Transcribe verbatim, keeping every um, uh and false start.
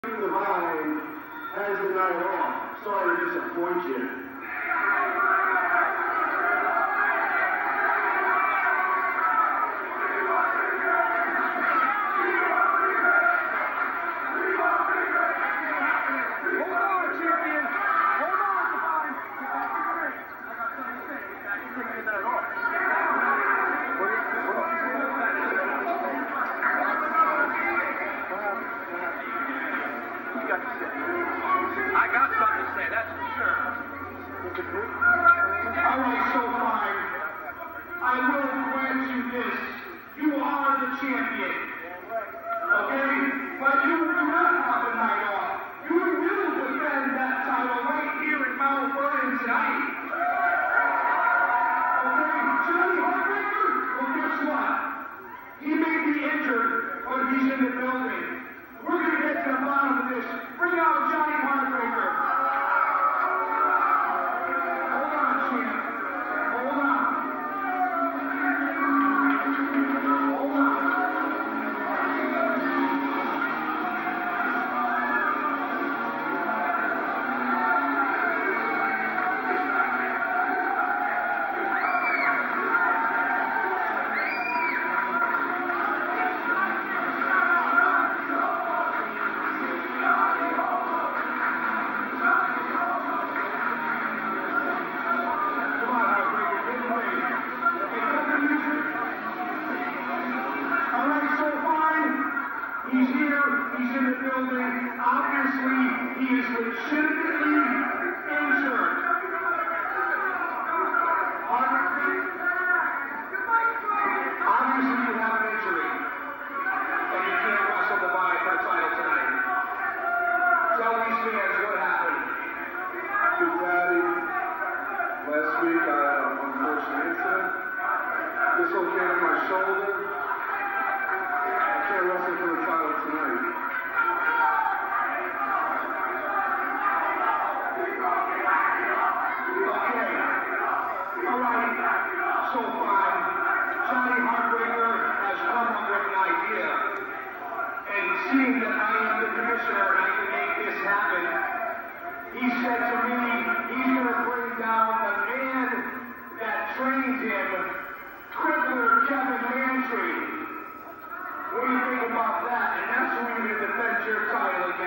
Divine has the night off. Sorry to disappoint you. I got something to say, that's for sure. All right, so fine. I will grant you this. You are the champion. Okay? But you do not have a night off. You will defend that title right here in Mount Vernon tonight. Okay? Johnny Heartbreaker? Well, guess what? He may be injured, but he's in the building. We're going to get to the bottom of this. Bring out Johnny Heartbreaker. Hold on, champ. Hold on. Hold on. He's here, he's in the building. Obviously, he is legitimately injured. Obviously, you have an injury. And you can't wrestle the body for the title tonight. Tell these fans what happened. Big Daddy, last week I had an unfortunate incident. Dislocated my shoulder. I can't wrestle for the title tonight. Okay. All right. So fine. Johnny Heartbreaker has come up with an idea. And seeing that I am the commissioner and I can make this happen, he said to me, he's going to bring down the man that trained him, Crippler Kevin Mantry. What do you think about that? And that's who you're going to defend your title against.